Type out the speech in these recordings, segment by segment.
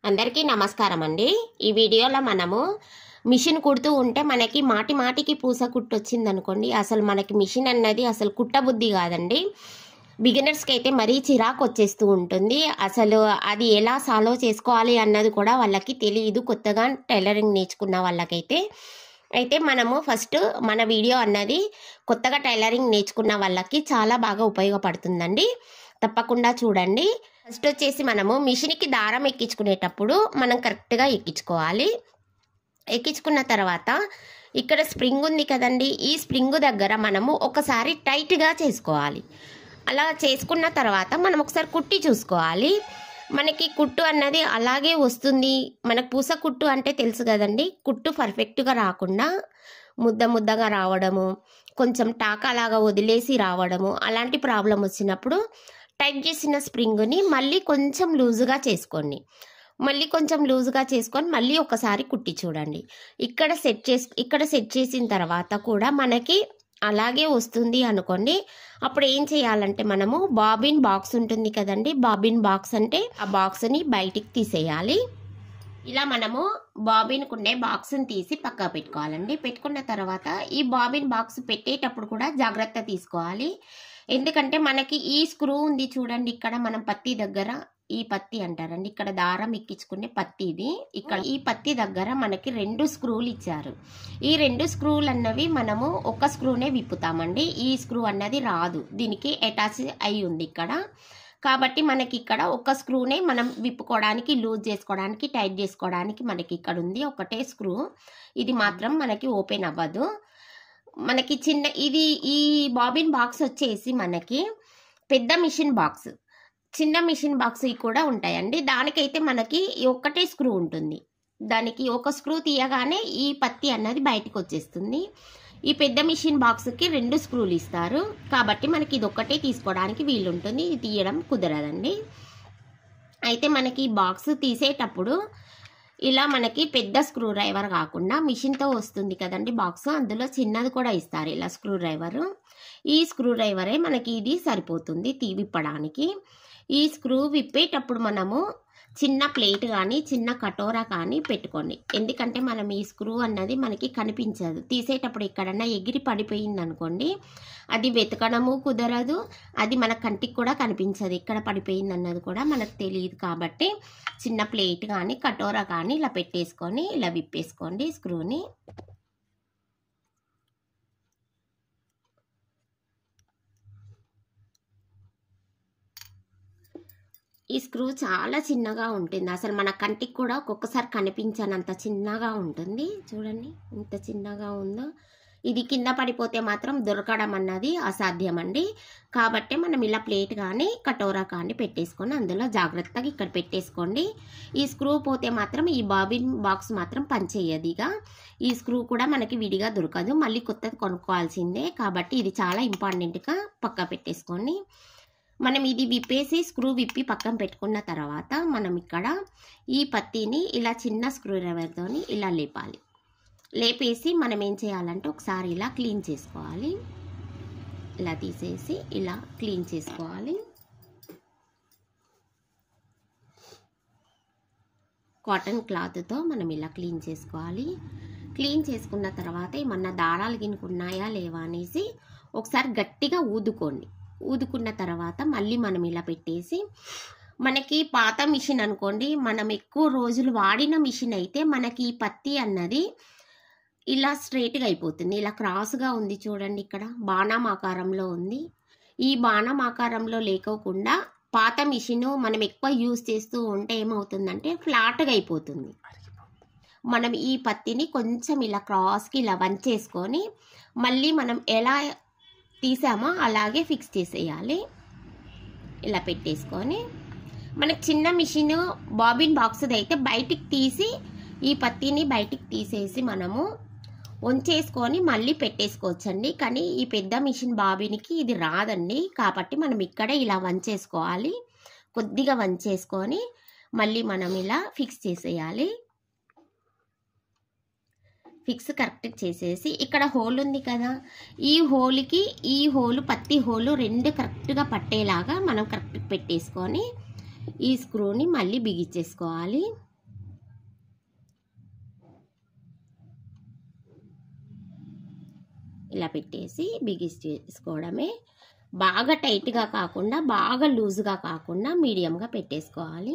అందరికీ నమస్కారం అండి। ఈ వీడియోలో మనము మిషన్ కుడుతూ ఉంటే మనకి మాటి మాటికి పూస కుట్టు వచ్చింది అనుకోండి, అసలు మనకి మిషన్ అన్నది అసలు కుట్టబుద్ధి కాదండి। బిగినర్స్ కి అయితే మరీ చిరాకు వచ్చేస్తూ ఉంటుంది। అసలు అది ఎలా సాల్వ్ చేసుకోవాలి అన్నది కూడా వాళ్ళకి తెలియదు, కొత్తగా టైలరింగ్ నేర్చుకున్న వాళ్ళకైతే। అయితే మనము ఫస్ట్ మన వీడియో అన్నది కొత్తగా టైలరింగ్ నేర్చుకున్న వాళ్ళకి చాలా బాగా ఉపయోగపడుతుందండి, తప్పకుండా చూడండి। ఫస్ట్ వచ్చేసి మనము మిషన్కి దారం ఎక్కించుకునేటప్పుడు మనం కరెక్ట్గా ఎక్కించుకోవాలి। ఎక్కించుకున్న తర్వాత ఇక్కడ స్ప్రింగ్ ఉంది కదండి, ఈ స్ప్రింగ్ దగ్గర మనము ఒకసారి టైట్గా చేసుకోవాలి। అలా చేసుకున్న తర్వాత మనం ఒకసారి కుట్టి చూసుకోవాలి, మనకి కుట్టు అన్నది అలాగే వస్తుంది। మనకు పూస కుట్టు అంటే తెలుసు కదండి, కుట్టు పర్ఫెక్ట్గా రాకుండా ముద్ద ముద్దగా రావడము, కొంచెం టాకాలాగా వదిలేసి రావడము, అలాంటి ప్రాబ్లం వచ్చినప్పుడు టైట్ చేసిన స్ప్రింగ్ని మళ్ళీ కొంచెం లూజుగా చేసుకోండి। మళ్ళీ కొంచెం లూజుగా చేసుకొని మళ్ళీ ఒకసారి కుట్టి చూడండి। ఇక్కడ సెట్ చేసిన తర్వాత కూడా మనకి అలాగే వస్తుంది అనుకోండి, అప్పుడు ఏం చేయాలంటే మనము బాబిన్ బాక్స్ ఉంటుంది కదండి, బాబిన్ బాక్స్ అంటే ఆ బాక్స్ని బయటికి తీసేయాలి। ఇలా మనము బాబిన్కు ఉండే బాక్స్ని తీసి పక్కా పెట్టుకోవాలండి। పెట్టుకున్న తర్వాత ఈ బాబిన్ బాక్స్ పెట్టేటప్పుడు కూడా జాగ్రత్త తీసుకోవాలి, ఎందుకంటే మనకి ఈ స్క్రూ ఉంది చూడండి, ఇక్కడ మనం పత్తి దగ్గర, ఈ పత్తి అంటారండి, ఇక్కడ దారం ఎక్కించుకునే పత్తి ఇది, ఇక్కడ ఈ పత్తి దగ్గర మనకి 2 స్క్రూలు ఇచ్చారు। ఈ 2 స్క్రూలు అన్నవి మనము ఒక స్క్రూనే విప్పుతామండి, ఈ స్క్రూ అన్నది రాదు, దీనికి అటాచ్ అయి ఉంది ఇక్కడ, కాబట్టి మనకి ఇక్కడ ఒక స్క్రూనే మనం విప్పుకోవడానికి, లూజ్ చేసుకోవడానికి, టైట్ చేసుకోవడానికి మనకి ఇక్కడ ఉంది ఒకటే స్క్రూ, ఇది మాత్రం మనకి ఓపెన్ అవ్వదు। మనకి ఇది ఈ బాబిన్ బాక్స్ వచ్చేసి మనకి పెద్ద మిషన్ బాక్స్, చిన్న మిషన్ బాక్స్ కూడా ఉంటాయండి। దానికైతే మనకి ఒక్కటే స్క్రూ ఉంటుంది, దానికి ఒక స్క్రూ తీయగానే ఈ పత్తి అన్నది బయటకు వచ్చేస్తుంది। ఈ పెద్ద మిషన్ బాక్స్కి 2 స్క్రూలు ఇస్తారు, కాబట్టి మనకి ఇది ఒక్కటే తీసుకోవడానికి వీలుంటుంది, ఇది తీయడం కుదరదండి। అయితే మనకి ఈ బాక్స్ తీసేటప్పుడు ఇలా మనకి పెద్ద స్క్రూ డ్రైవర్ కాకుండా మిషన్తో వస్తుంది కదండి బాక్స్, అందులో చిన్నది కూడా ఇస్తారు ఇలా స్క్రూ డ్రైవరు। ఈ స్క్రూ డ్రైవరే మనకి ఇది సరిపోతుంది విప్పడానికి। ఈ స్క్రూ విప్పేటప్పుడు మనము చిన్న ప్లేట్ కానీ చిన్న కటోరా కానీ పెట్టుకోండి, ఎందుకంటే మనం ఈ స్క్రూ అన్నది మనకి కనిపించదు, తీసేటప్పుడు ఎక్కడన్నా ఎగిరి పడిపోయింది అనుకోండి, అది వెతకడము కుదరదు, అది మన కంటికి కూడా కనిపించదు, ఎక్కడ పడిపోయింది అన్నది కూడా మనకు తెలియదు, కాబట్టి చిన్న ప్లేట్ కానీ కటోరా కానీ ఇలా పెట్టేసుకొని ఇలా విప్పేసుకోండి స్క్రూని। ఈ స్క్రూ చాలా చిన్నగా ఉంటుంది, అసలు మన కంటికి కూడా ఒక్కొక్కసారి కనిపించనంత చిన్నగా ఉంటుంది, చూడండి ఇంత చిన్నగా ఉందో, ఇది కింద పడిపోతే మాత్రం దొరకడం అన్నది అసాధ్యం అండి, కాబట్టి మనం ఇలా ప్లేట్ కానీ కటోరా కానీ పెట్టేసుకొని అందులో జాగ్రత్తగా ఇక్కడ పెట్టేసుకోండి। ఈ స్క్రూ పోతే మాత్రం ఈ బాబిన్ బాక్స్ మాత్రం పనిచేయదు, ఇక ఈ స్క్రూ కూడా మనకి విడిగా దొరకదు, మళ్ళీ కొత్తది కొనుక్కోవాల్సిందే, కాబట్టి ఇది చాలా ఇంపార్టెంట్గా పక్కా పెట్టేసుకోండి। మనం ఇది విప్పేసి స్క్రూ విప్పి పక్కన పెట్టుకున్న తర్వాత మనం ఇక్కడ ఈ పత్తిని ఇలా చిన్న స్క్రూ డ్రైవర్తో ఇలా లేపాలి, లేపేసి మనం ఏం చేయాలంటే ఒకసారి ఇలా క్లీన్ చేసుకోవాలి, ఇలా తీసేసి ఇలా క్లీన్ చేసుకోవాలి, కాటన్ క్లాత్తో మనం ఇలా క్లీన్ చేసుకోవాలి। క్లీన్ చేసుకున్న తర్వాత ఏమన్నా దారాలు గినుకున్నాయా లేవా అనేసి ఒకసారి గట్టిగా ఊదుకోండి, ఊదుకున్న తర్వాత మళ్ళీ మనం ఇలా పెట్టేసి, మనకి పాత మిషన్ అనుకోండి, మనం ఎక్కువ రోజులు వాడిన మిషన్ అయితే మనకి ఈ పత్తి అన్నది ఇలా స్ట్రైట్గా అయిపోతుంది, ఇలా క్రాస్గా ఉంది చూడండి, ఇక్కడ బాణం ఆకారంలో ఉంది, ఈ బాణం ఆకారంలో లేకోకుండా పాత మిషన్ మనం ఎక్కువ యూజ్ చేస్తూ ఉంటే ఏమవుతుందంటే ఫ్లాట్గా అయిపోతుంది। మనం ఈ పత్తిని కొంచెం ఇలా క్రాస్కి ఇలా వంచేసుకొని మళ్ళీ మనం ఎలా తీసామో అలాగే ఫిక్స్ చేసేయాలి, ఇలా పెట్టేసుకొని మనకి చిన్న మిషన్ బాబిన్ బాక్స్ అయితే బయటికి తీసి ఈ పత్తిని బయటికి తీసేసి మనము వంచేసుకొని మళ్ళీ పెట్టేసుకోవచ్చండి, కానీ ఈ పెద్ద మిషన్ బాబిన్కి ఇది రాదండి, కాబట్టి మనం ఇక్కడే ఇలా వంచేసుకోవాలి, కొద్దిగా వంచేసుకొని మళ్ళీ మనం ఇలా ఫిక్స్ చేసేయాలి। ఫిక్స్ కరెక్ట్ చేసేసి ఇక్కడ హోల్ ఉంది కదా, ఈ హోల్కి ఈ హోలు పత్తి హోలు 2 కరెక్ట్గా పట్టేలాగా మనం కరెక్ట్ పెట్టేసుకొని ఈ స్క్రూని మళ్ళీ బిగించేసుకోవాలి। ఇలా పెట్టేసి బిగిస్తేసుకోవడమే. బాగా టైట్గా కాకుండా బాగా లూజ్గా కాకుండా మీడియంగా పెట్టేసుకోవాలి.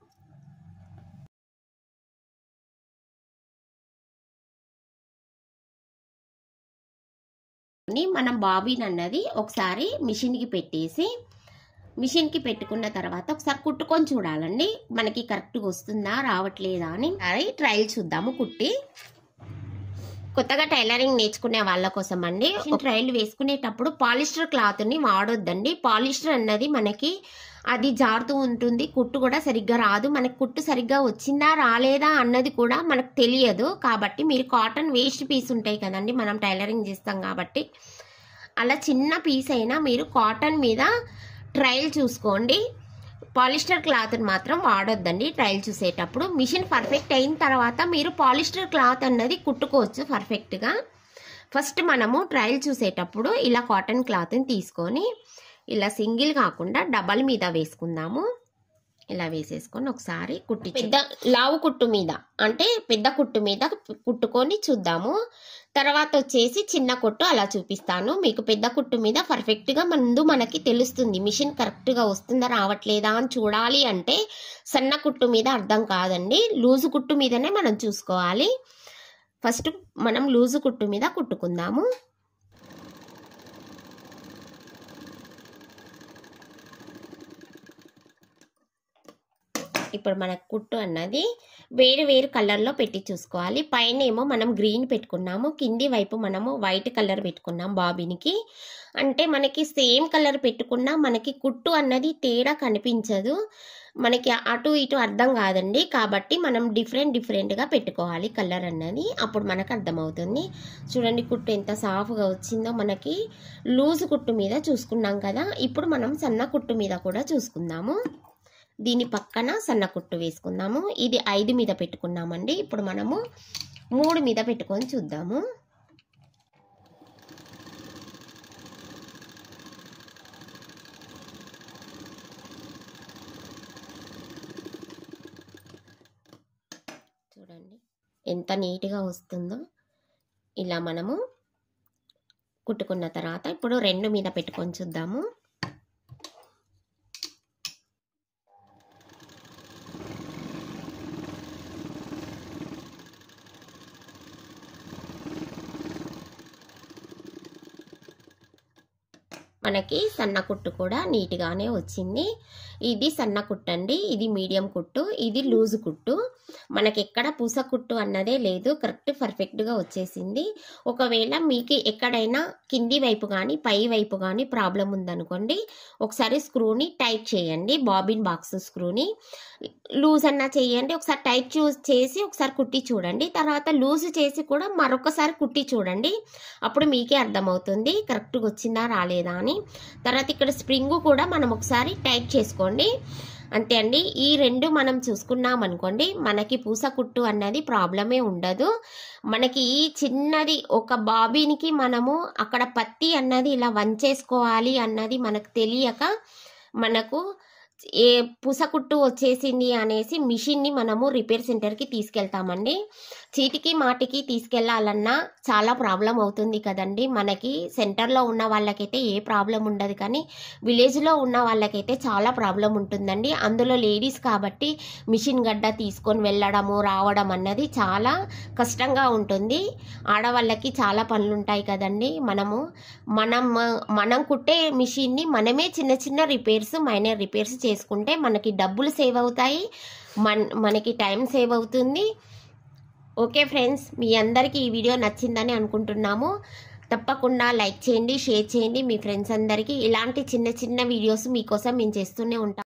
మనం బాబిన్ అన్నది ఒకసారి మిషన్కి పెట్టేసి మిషన్కి పెట్టుకున్న తర్వాత ఒకసారి కుట్టుకొని చూడాలండి, మనకి కరెక్ట్గా వస్తుందా రావట్లేదా అని ట్రయల్ చూద్దాము కుట్టి. కొత్తగా టైలరింగ్ నేర్చుకునే వాళ్ళ కోసం అండి, ట్రయల్ వేసుకునేటప్పుడు పాలిస్టర్ క్లాత్ని వాడొద్దండి. పాలిస్టర్ అన్నది మనకి అది జారుతూ ఉంటుంది, కుట్టు కూడా సరిగ్గా రాదు. మనకి కుట్టు సరిగ్గా వచ్చిందా రాలేదా అన్నది కూడా మనకు తెలియదు. కాబట్టి మీరు కాటన్ వేస్ట్ పీస్ ఉంటాయి కదండి, మనం టైలరింగ్ చేస్తాం కాబట్టి అలా చిన్న పీస్ అయినా మీరు కాటన్ మీద ట్రయల్ చూసుకోండి. పాలిస్టర్ క్లాత్ని మాత్రం వాడొద్దండి ట్రయల్ చూసేటప్పుడు. మిషన్ పర్ఫెక్ట్ అయిన తర్వాత మీరు పాలిస్టర్ క్లాత్ అన్నది కుట్టుకోవచ్చు పర్ఫెక్ట్గా. ఫస్ట్ మనము ట్రయల్ చూసేటప్పుడు ఇలా కాటన్ క్లాత్ని తీసుకొని ఇలా సింగిల్ కాకుండా డబల్ మీద వేసుకుందాము. ఇలా వేసేసుకొని ఒకసారి కుట్టి పెద్ద లావు కుట్టు మీద అంటే పెద్ద కుట్టు మీద కుట్టుకొని చూద్దాము. తర్వాత వచ్చేసి చిన్న కుట్టు అలా చూపిస్తాను మీకు. పెద్ద కుట్టు మీద పర్ఫెక్ట్గా ముందు మనకి తెలుస్తుంది మిషన్ కరెక్ట్గా వస్తుందా రావట్లేదా అని చూడాలి అంటే సన్న కుట్టు మీద అర్థం కాదండి, లూజు కుట్టు మీదనే మనం చూసుకోవాలి. ఫస్ట్ మనం లూజు కుట్టు మీద కుట్టుకుందాము. ఇప్పుడు మన కుట్టు అన్నది వేరు వేరు కలర్లో పెట్టి చూసుకోవాలి. పైన ఏమో మనం గ్రీన్ పెట్టుకున్నాము, కింది వైపు మనము వైట్ కలర్ పెట్టుకున్నాం బాబిన్కి. అంటే మనకి సేమ్ కలర్ పెట్టుకున్నా మనకి కుట్టు అన్నది తేడా కనిపించదు, మనకి అటు ఇటు అర్థం కాదండి. కాబట్టి మనం డిఫరెంట్గా పెట్టుకోవాలి కలర్ అన్నది, అప్పుడు మనకు అర్థమవుతుంది. చూడండి కుట్టు ఎంత సాఫ్ట్గా వచ్చిందో. మనకి లూజ్ కుట్టు మీద చూసుకున్నాం కదా, ఇప్పుడు మనం సన్న కుట్టు మీద కూడా చూసుకుందాము. దీని పక్కన సన్న కుట్టు వేసుకుందాము. ఇది 5 మీద పెట్టుకున్నామండి, ఇప్పుడు మనము 3 మీద పెట్టుకొని చూద్దాము. చూడండి ఎంత నీట్గా వస్తుందో. ఇలా మనము కుట్టుకున్న తర్వాత ఇప్పుడు 2 మీద పెట్టుకొని చూద్దాము. మనకి సన్న కుట్టు కూడా నీట్గానే వచ్చింది. ఇది సన్న కుట్టు అండి, ఇది మీడియం కుట్టు, ఇది లూజ్ కుట్టు. మనకి ఎక్కడ పూస కుట్టు అన్నదే లేదు, కరెక్ట్ పర్ఫెక్ట్గా వచ్చేసింది. ఒకవేళ మీకు ఎక్కడైనా కింది వైపు కానీ పై వైపు కానీ ప్రాబ్లం ఉందనుకోండి, ఒకసారి స్క్రూని టైట్ చేయండి. బాబిన్ బాక్స్ స్క్రూని లూజ్ అన్నా చేయండి, ఒకసారి టైట్ చేసి ఒకసారి కుట్టి చూడండి. తర్వాత లూజ్ చేసి కూడా మరొకసారి కుట్టి చూడండి, అప్పుడు మీకే అర్థమవుతుంది కరెక్ట్గా వచ్చిందా రాలేదా అని. తర్వాత ఇక్కడ స్ప్రింగ్ కూడా మనం ఒకసారి టైట్ చేసుకోండి. అంతే అండి. ఈ 2 మనం చూసుకున్నాం అనుకోండి, మనకి పూస కుట్టు అన్నది ప్రాబ్లమే ఉండదు. మనకి ఈ చిన్నది ఒక బాబిన్కి మనము అక్కడ పత్తి అన్నది ఇలా వంచేసుకోవాలి అన్నది మనకు తెలియక మనకు ఏ పూసకుట్టు వచ్చేసింది అనేసి మిషన్ని మనము రిపేర్ సెంటర్కి తీసుకెళ్తామండి. చీటికి మాటికి తీసుకెళ్లాలన్నా చాలా ప్రాబ్లం అవుతుంది కదండి. మనకి సెంటర్లో ఉన్న వాళ్ళకైతే ఏ ప్రాబ్లం ఉండదు, కానీ విలేజ్లో ఉన్న వాళ్ళకైతే చాలా ప్రాబ్లం ఉంటుందండి. అందులో లేడీస్ కాబట్టి మిషన్ గడ్డ తీసుకొని వెళ్ళడము రావడం అన్నది చాలా కష్టంగా ఉంటుంది. ఆడవాళ్ళకి చాలా పనులు ఉంటాయి కదండి. మనం కుట్టే మిషన్ని మనమే చిన్న చిన్న రిపేర్స్ మైనర్ రిపేర్స్ చేసుకుంటే మనకి డబ్బులు సేవ్ అవుతాయి, మనకి టైం సేవ్ అవుతుంది. ఓకే ఫ్రెండ్స్, మీ అందరికీ ఈ వీడియో నచ్చిందని అనుకుంటున్నాము. తప్పకుండా లైక్ చేయండి, షేర్ చేయండి మీ ఫ్రెండ్స్ అందరికీ. ఇలాంటి చిన్న చిన్న వీడియోస్ మీకోసం మేము చేస్తూనే ఉంటాం.